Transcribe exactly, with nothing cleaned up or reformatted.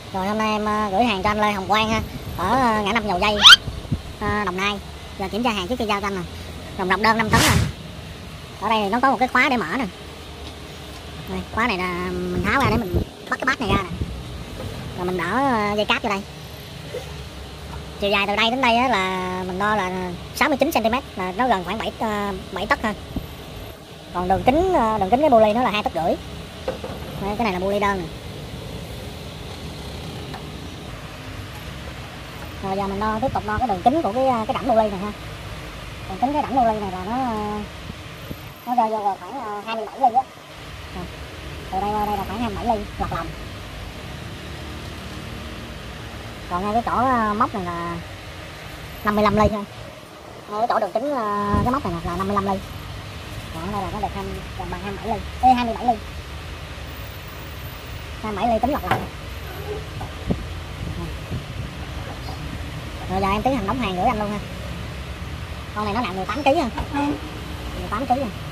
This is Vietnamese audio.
Rồi hôm nay em uh, gửi hàng cho anh Lê Hồng Quang ha, ở uh, ngã năm Dầu Dây, uh, Đồng Nai. Giờ kiểm tra hàng trước khi giao cho anh nè. Rồng rọc đơn năm tấn nè. Ở đây thì nó có một cái khóa để mở nè. Đây, khóa này là mình tháo ra để mình bắt cái bát này ra nè. Rồi mình đỡ uh, dây cáp vô đây. Chiều dài từ đây đến đây á, là mình đo là sáu mươi chín xăng ti mét, là nó gần khoảng bảy uh, bảy tấc ha. Còn đường kính uh, đường kính cái bu ly nó là hai tấc rưỡi. Đây, cái này là bu ly đơn nè. Rồi giờ mình đo tiếp tục đo cái đường kính của cái cái đẳng bu ly này ha. Đường kính cái đẳng bu ly này là nó nó rơi vô khoảng hai mươi bảy ly á. Từ đây qua đây là khoảng hai mươi bảy ly lọc lòng. Còn ngay cái chỗ móc này là năm mươi lăm ly thôi. Ngay cái chỗ đường kính cái móc này là năm mươi lăm ly. Còn đây là nó được hai gần bằng hai mươi bảy ly. Ê, hai mươi bảy ly. hai mươi bảy ly tính lọc lòng. Rồi giờ em tiến hành đóng hàng gửi anh luôn ha. Con này nó nặng mười tám ký ha. mười tám ký ha.